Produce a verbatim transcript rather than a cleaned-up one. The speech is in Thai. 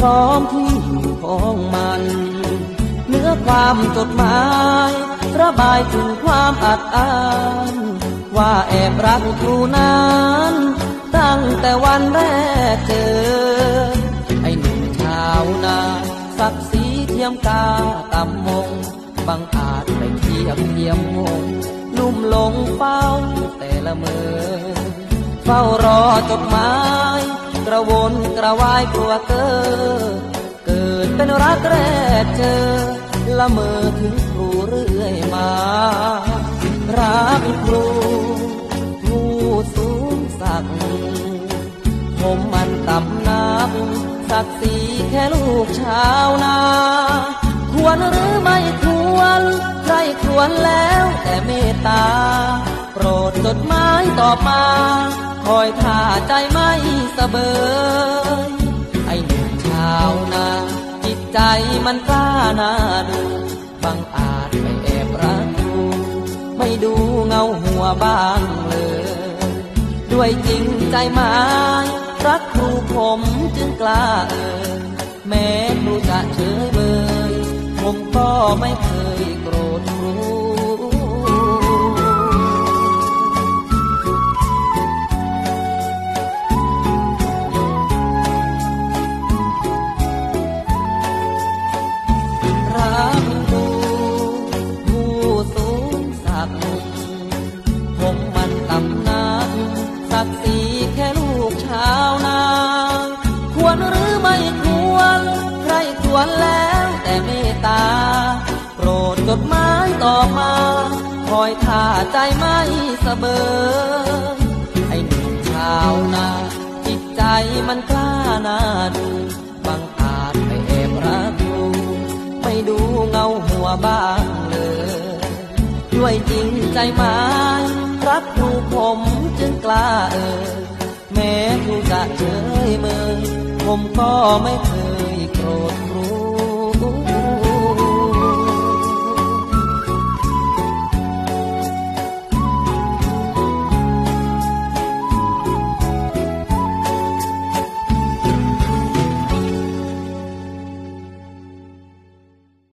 ร้อมที่อยู่ของมันเนื้อความจดหมายระบายถึงความอัดอั้นว่าแอบรักครูนั้นตั้งแต่วันแรกเจอไอ้หนุ่มชาวนาศักดิ์ศรีเทียมกาตำมงบังอาจไปเทียบเทียมงงลุ่มหลงเฝ้าแต่ละเมอเฝ้ารอจดหมายกระวนกระวายกลัวเก้อเกิดเป็นรักแรกเจอละเมอถึงครูเรื่อยมารักครูผู้สูงศักดิ์ผมมันต่ำนักศักดิ์ศรีแค่ลูกชาวนาควรหรือไม่ควรใครควรแล้วแต่เมตตาโปรดจดหมายตอบมาคอยท่าใจไม่สะเบยไอ้หนุ่มชาวนาจิตใจมันกล้าน่าดูบังอาจไปแอบรักดูไม่ดูเงาหัวบ้างเลยด้วยจริงใจหมายรักครูผมจึงกล้าเอ่ยแม้ครูจะเฉยเมยผมก็ไม่เคยโกรธครูรักครูผู้สูงศักดิ์ผมมันต่ำนักศักดิ์ศรีแค่ลูกชาวนาควรหรือไม่ควรใครควรแล้วแต่เมตตาโปรดจดหมายต่อมาคอยท่าใจไม่สะเบยให้หนุ่มชาวนาจิตใจมันกล้าน่าดูบังอาจไปแอบรักดูไม่ดูเงาหัวบ้างเลยด้วยจริงใจหมายรักครูผมจึงกล้าเอ่ยแม้ครูจะเฉยเมยผมก็ไม่เคย